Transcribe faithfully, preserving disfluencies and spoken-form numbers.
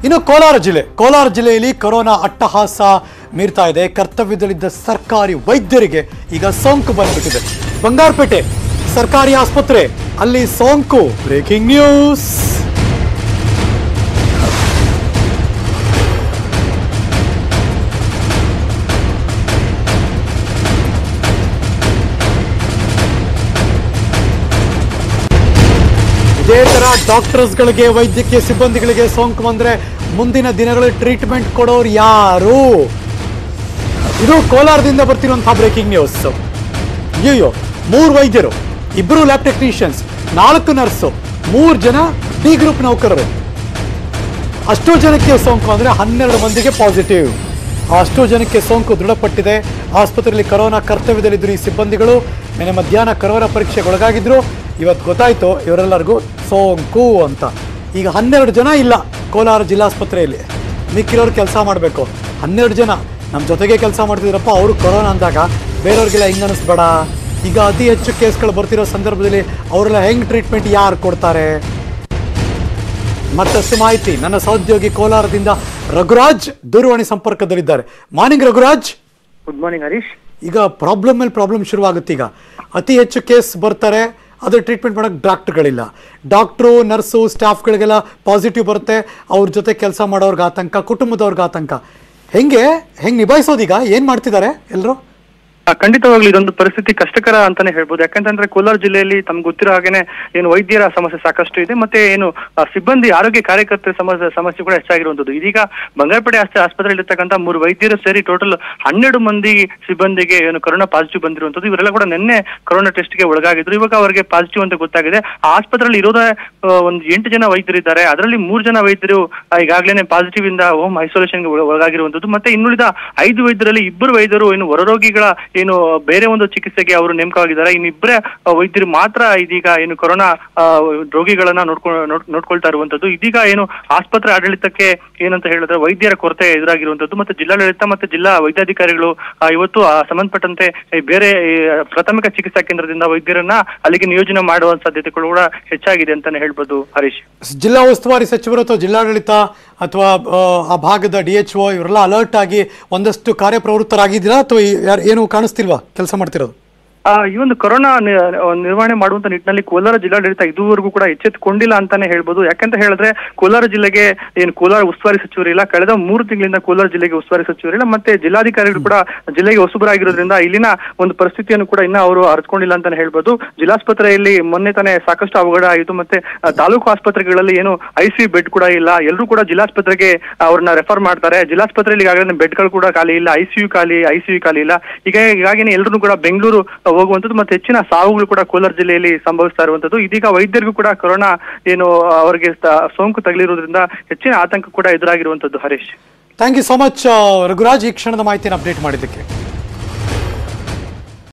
ಇನ್ನು ಕೋಲಾರ ಜಿಲ್ಲೆ ಕೋಲಾರ ಜಿಲ್ಲೆಯಲ್ಲಿ ಕೊರೋನಾ ಅಟ್ಟಹಾಸ ಮೀರ್ತಾ ಇದೆ. ಕರ್ತವ್ಯದಲ್ಲಿದ್ದ ಸರ್ಕಾರಿ ವೈದ್ಯರಿಗೆ ಈಗ ಸೋಂಕು ಬಂದ್ಬಿಟ್ಟಿದೆ. ಬಂಗಾರಪೇಟೆ ಸರ್ಕಾರಿ ಆಸ್ಪತ್ರೆ ಅಲ್ಲಿ ಸೋಂಕು. Breaking news. ಇದೇ ತರ ಡಾಕ್ಟರ್ಸ್ಗಳಿಗೆ ವೈದ್ಯಕೀಯ ಸಿಬ್ಬಂದಿಗಳಿಗೆ ಸೋಂಕು ಬಂದ್ರೆ ಮುಂದಿನ ದಿನಗಳಲ್ಲಿ ಟ್ರೀಟ್ಮೆಂಟ್ ಕೊಡೋರು ಯಾರು? ಇದು ಕೋಲಾರದಿಂದ ಬರ್ತಿರುವಂತಹ ಬ್ರೇಕಿಂಗ್ ನ್ಯೂಸ್. ಅಯ್ಯೋ, ಮೂರು ವೈದ್ಯರು, ಇಬ್ಬರು ಲ್ಯಾಬ್ ಟೆಕ್ನಿಷಿಯನ್ಸ್, ನಾಲ್ಕು ನರ್ಸು, ಮೂರು ಜನ ಡಿ ಗ್ರೂಪ್ ನೌಕರರು. ಅಷ್ಟೋ ಜನಕ್ಕೆ ಸೋಂಕು ಅಂದ್ರೆ ಹನ್ನೆರಡು ಮಂದಿಗೆ ಪಾಸಿಟಿವ್. ಅಷ್ಟೋ ಜನಕ್ಕೆ ಸೋಂಕು ದೃಢಪಟ್ಟಿದೆ. ಆಸ್ಪತ್ರೆಯಲ್ಲಿ ಕರೋನಾ ಕರ್ತವ್ಯದಲ್ಲಿದ್ದರು ಈ ಸಿಬ್ಬಂದಿಗಳು. ನಿನ್ನೆ ಮಧ್ಯಾಹ್ನ ಕರೋನಾ ಪರೀಕ್ಷೆಗೆ ಒಳಗಾಗಿದ್ರು. ಇವತ್ತು ಗೊತ್ತಾಯ್ತು ಇವರೆಲ್ಲರಿಗೂ ಸೋಂಕು ಅಂತ. ಈಗ ಹನ್ನೆರಡು ಜನ ಇಲ್ಲ ಕೋಲಾರ ಜಿಲ್ಲಾಸ್ಪತ್ರೆಯಲ್ಲಿ. ಮಿಕ್ಕಿರೋರು ಕೆಲಸ ಮಾಡಬೇಕು. ಹನ್ನೆರಡು ಜನ ನಮ್ಮ ಜೊತೆಗೆ ಕೆಲಸ ಮಾಡ್ತಿದ್ರಪ್ಪ, ಅವರು ಕೊರೋನಾ ಅಂದಾಗ ಬೇರೆಯವ್ರಿಗೆಲ್ಲ ಹಿಂಗೆ ಅನ್ನಿಸ್ಬೇಡ. ಈಗ ಅತಿ ಹೆಚ್ಚು ಕೇಸ್ಗಳು ಬರ್ತಿರೋ ಸಂದರ್ಭದಲ್ಲಿ ಅವರೆಲ್ಲ ಹೆಂಗೆ ಟ್ರೀಟ್ಮೆಂಟ್ ಯಾರು ಕೊಡ್ತಾರೆ? ಮತ್ತಷ್ಟು ಮಾಹಿತಿ ನನ್ನ ಸಹೋದ್ಯೋಗಿ ಕೋಲಾರದಿಂದ ರಘುರಾಜ್ ದೂರವಾಣಿ ಸಂಪರ್ಕದಲ್ಲಿದ್ದಾರೆ. Morning Raghuraj. Good morning Harish. ಈಗ ಪ್ರಾಬ್ಲಮ್ ಮೇಲೆ ಪ್ರಾಬ್ಲಮ್ ಶುರುವಾಗುತ್ತೆ. ಈಗ ಅತಿ ಹೆಚ್ಚು ಕೇಸ್ ಬರ್ತಾರೆ, ಅದ್ರ ಟ್ರೀಟ್ಮೆಂಟ್ ಮಾಡೋಕ್ಕೆ ಡಾಕ್ಟ್ರುಗಳಿಲ್ಲ. ಡಾಕ್ಟ್ರು, ನರ್ಸು, ಸ್ಟಾಫ್ಗಳಿಗೆಲ್ಲ ಪಾಸಿಟಿವ್ ಬರುತ್ತೆ. ಅವ್ರ ಜೊತೆ ಕೆಲಸ ಮಾಡೋರ್ಗೆ ಆತಂಕ, ಕುಟುಂಬದವ್ರಿಗೆ ಆತಂಕ. ಹೆಂಗೆ ಹೆಂಗೆ ನಿಭಾಯಿಸೋದೀಗ? ಏನು ಮಾಡ್ತಿದ್ದಾರೆ ಎಲ್ಲರೂ? ಖಂಡಿತವಾಗ್ಲೂ ಇದೊಂದು ಪರಿಸ್ಥಿತಿ ಕಷ್ಟಕರ ಅಂತಾನೆ ಹೇಳ್ಬೋದು. ಯಾಕಂತಂದ್ರೆ ಕೋಲಾರ ಜಿಲ್ಲೆಯಲ್ಲಿ ತಮ್ಗೆ ಗೊತ್ತಿರೋ ಹಾಗೇನೆ ಏನು ವೈದ್ಯರ ಸಮಸ್ಯೆ ಸಾಕಷ್ಟು ಇದೆ, ಮತ್ತೆ ಏನು ಸಿಬ್ಬಂದಿ ಆರೋಗ್ಯ ಕಾರ್ಯಕರ್ತರ ಸಮಸ್ಯೆ ಸಮಸ್ಯೆ ಕೂಡ ಹೆಚ್ಚಾಗಿರುವಂತದ್ದು. ಇದೀಗ ಬಂಗಾರಪೇಟೆ ಆಸ್ಪತ್ರೆಯಲ್ಲಿ ಇರ್ತಕ್ಕಂಥ ಮೂರು ವೈದ್ಯರು ಸೇರಿ ಟೋಟಲ್ ಹನ್ನೆರಡು ಮಂದಿ ಸಿಬ್ಬಂದಿಗೆ ಏನು ಕೊರೋನಾ ಪಾಸಿಟಿವ್ ಬಂದಿರುವಂತದ್ದು. ಇವರೆಲ್ಲ ಕೂಡ ನಿನ್ನೆ ಕೊರೋನಾ ಟೆಸ್ಟ್ಗೆ ಒಳಗಾಗಿದ್ರು. ಇವಾಗ ಅವರಿಗೆ ಪಾಸಿಟಿವ್ ಅಂತ ಗೊತ್ತಾಗಿದೆ. ಆ ಆಸ್ಪತ್ರೆಯಲ್ಲಿ ಇರೋದೇ ಒಂದು ಎಂಟು ಜನ ವೈದ್ಯರಿದ್ದಾರೆ. ಅದರಲ್ಲಿ ಮೂರು ಜನ ವೈದ್ಯರು ಈಗಾಗಲೇ ಪಾಸಿಟಿವ್ ಇಂದ ಹೋಮ್ ಐಸೋಲೇಷನ್ಗೆ ಒಳಗಾಗಿರುವಂತದ್ದು. ಮತ್ತೆ ಇನ್ನುಳಿದ ಐದು ವೈದ್ಯರಲ್ಲಿ ಇಬ್ಬರು ವೈದ್ಯರು ಏನು ಹೊರರೋಗಿಗಳ ಏನು ಬೇರೆ ಒಂದು ಚಿಕಿತ್ಸೆಗೆ ಅವರು ನೇಮಕವಾಗಿದ್ದಾರೆ. ಇನ್ನಿಬ್ಬರೇ ವೈದ್ಯರು ಮಾತ್ರ ಇದೀಗ ಏನು ಕೊರೋನಾ ರೋಗಿಗಳನ್ನ ನೋಡ್ಕೊಂಡು ನೋಡ್ಕೊಳ್ತಾ ಇರುವಂತದ್ದು. ಇದೀಗ ಏನು ಆಸ್ಪತ್ರೆ ಆಡಳಿತಕ್ಕೆ ಏನಂತ ಹೇಳಿದ್ರೆ ವೈದ್ಯರ ಕೊರತೆ ಎದುರಾಗಿರುವಂತದ್ದು. ಮತ್ತೆ ಜಿಲ್ಲಾಡಳಿತ ಮತ್ತೆ ಜಿಲ್ಲಾ ವೈದ್ಯಾಧಿಕಾರಿಗಳು ಇವತ್ತು ಸಂಬಂಧಪಟ್ಟಂತೆ ಬೇರೆ ಪ್ರಾಥಮಿಕ ಚಿಕಿತ್ಸಾ ಕೇಂದ್ರದಿಂದ ವೈದ್ಯರನ್ನ ಅಲ್ಲಿಗೆ ನಿಯೋಜನೆ ಮಾಡುವ ಸಾಧ್ಯತೆಗಳು ಕೂಡ ಹೆಚ್ಚಾಗಿದೆ ಅಂತಾನೆ ಹೇಳ್ಬೋದು ಹರೀಶ್. ಜಿಲ್ಲಾ ಉಸ್ತುವಾರಿ ಸಚಿವರು ಅಥವಾ ಜಿಲ್ಲಾಡಳಿತ ಅಥವಾ ಆ ಭಾಗದ ಡಿ ಎಚ್ ಒ ಇವರೆಲ್ಲ ಅಲರ್ಟ್ ಆಗಿ ಒಂದಷ್ಟು ಕಾರ್ಯಪ್ರವೃತ್ತರಾಗಿದ್ದೀರಾ ಅಥವಾ ಏನು ಕಾಣಿಸ್ತಿಲ್ವಾ ಕೆಲಸ ಮಾಡ್ತಿರೋದು? ಈ ಒಂದು ಕೊರೋನಾ ನಿರ್ವಹಣೆ ಮಾಡುವಂತ ನಿಟ್ಟಿನಲ್ಲಿ ಕೋಲಾರ ಜಿಲ್ಲಾಡಳಿತ ಇದುವರೆಗೂ ಕೂಡ ಎಚ್ಚೆತ್ತುಕೊಂಡಿಲ್ಲ ಅಂತಾನೆ ಹೇಳ್ಬೋದು. ಯಾಕಂತ ಹೇಳಿದ್ರೆ ಕೋಲಾರ ಜಿಲ್ಲೆಗೆ ಏನು ಕೋಲಾರ ಉಸ್ತುವಾರಿ ಸಚಿವರಿಲ್ಲ. ಕಳೆದ ಮೂರು ತಿಂಗಳಿಂದ ಕೋಲಾರ ಜಿಲ್ಲೆಗೆ ಉಸ್ತುವಾರಿ ಸಚಿವರಿಲ್ಲ. ಮತ್ತೆ ಜಿಲ್ಲಾಧಿಕಾರಿಗಳು ಕೂಡ ಜಿಲ್ಲೆಗೆ ಹೊಸಬರಾಗಿರೋದ್ರಿಂದ ಇಲ್ಲಿನ ಒಂದು ಪರಿಸ್ಥಿತಿಯನ್ನು ಕೂಡ ಇನ್ನ ಅವರು ಅರಿತುಕೊಂಡಿಲ್ಲ ಅಂತಾನೆ ಹೇಳ್ಬೋದು. ಜಿಲ್ಲಾಸ್ಪತ್ರೆಯಲ್ಲಿ ಮೊನ್ನೆ ತಾನೇ ಸಾಕಷ್ಟು ಅವಘಡ ಆಯಿತು. ಮತ್ತೆ ತಾಲೂಕು ಆಸ್ಪತ್ರೆಗಳಲ್ಲಿ ಏನು ಐಸಿಯು ಬೆಡ್ ಕೂಡ ಇಲ್ಲ. ಎಲ್ಲರೂ ಕೂಡ ಜಿಲ್ಲಾಸ್ಪತ್ರೆಗೆ ಅವ್ರನ್ನ ರೆಫರ್ ಮಾಡ್ತಾರೆ. ಜಿಲ್ಲಾಸ್ಪತ್ರೆಯಲ್ಲಿ ಈಗಾಗಲೇ ಬೆಡ್ಗಳು ಕೂಡ ಖಾಲಿ ಇಲ್ಲ, ಐಸಿಯು ಖಾಲಿ ಐಸಿಯು ಖಾಲಿ ಇಲ್ಲ. ಈಗ ಹೀಗಾಗಿ ಎಲ್ಲರೂ ಕೂಡ ಬೆಂಗಳೂರು ಹೋಗುವಂಥದ್ದು ಮತ್ತೆ ಹೆಚ್ಚಿನ ಸಾವುಗಳು ಕೂಡ ಕೋಲಾರ ಜಿಲ್ಲೆಯಲ್ಲಿ ಸಂಭವಿಸ್ತಾ ಇರುವಂತದ್ದು. ಇದೀಗ ವೈದ್ಯರಿಗೂ ಕೂಡ ಕೊರೋನಾ ಏನು ಅವರಿಗೆ ಸೋಂಕು ತಗುಲಿರುವುದರಿಂದ ಹೆಚ್ಚಿನ ಆತಂಕ ಕೂಡ ಎದುರಾಗಿರುವಂತದ್ದು Harish. Thank you so much Raghuraj, ಈ ಕ್ಷಣದ ಮಾಹಿತಿಯನ್ನು ಅಪ್ಡೇಟ್ ಮಾಡಿದ್ದಕ್ಕೆ.